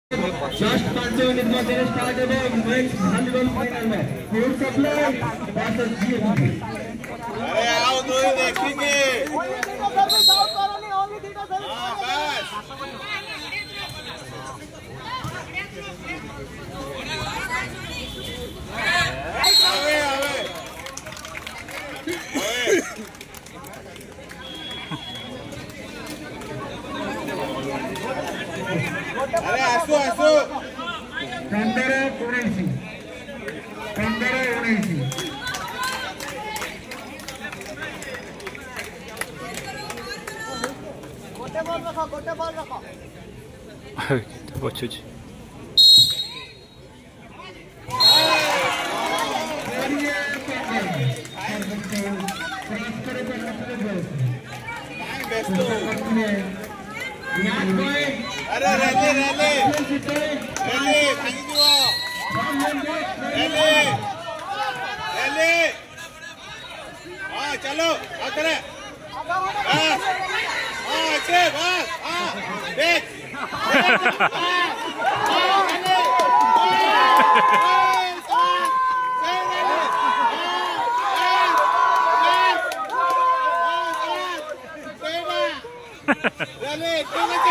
Last 5 minute में तेरे start हो गए मैच वॉलीबॉल फाइनल में फूड सप्लाई वर्सेस जीएमटी। अरे आओ तो ही देखेंगे। अरे आसो आसो 15-19 गोटे बॉल रखो बच्चों जी अरे रैली रैली रैली भागी दियो रैली रैली हाँ चलो आते बस अच्छे बस देख रैली